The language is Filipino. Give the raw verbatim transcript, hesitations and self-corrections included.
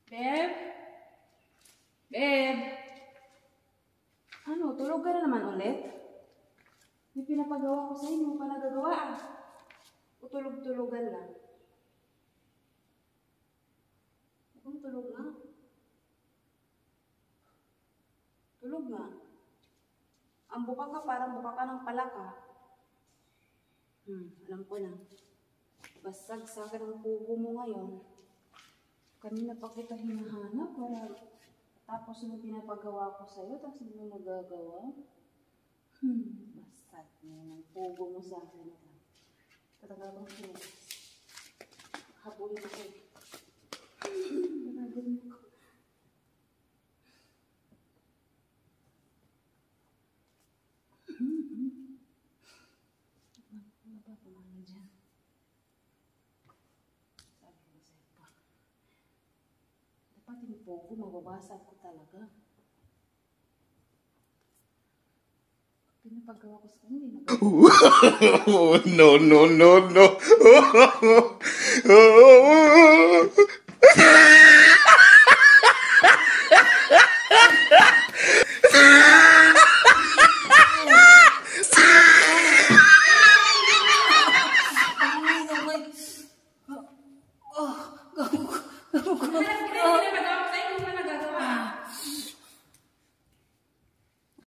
Beb? Beb? Ano, tulog ka na naman ulit? May pinapagawa ko sa'yo, hindi mo pa nagagawa ah. O tulog-tulogan lang. Kung tulog nga. Tulog nga. Ang buka ka, parang buka ka ng palaka. Hmm, alam ko na. Basag sa akin ang pugo mo ngayon. Kanina pa kita hinahanap para tapos yung pinapagawa ko sa'yo, tapos hindi mo nagagawa. Hmm, basag mo ng pugo mo sa akin. Tatagal kong sinis. Habulin ako. Habulin ako. Ano ba pumanin dyan? Sabi ko sa'yo pa. Dapat yung pugo, mababasag ko talaga. Pinapagawa ko sa kanila, hindi nagagawa. No, no, no, no.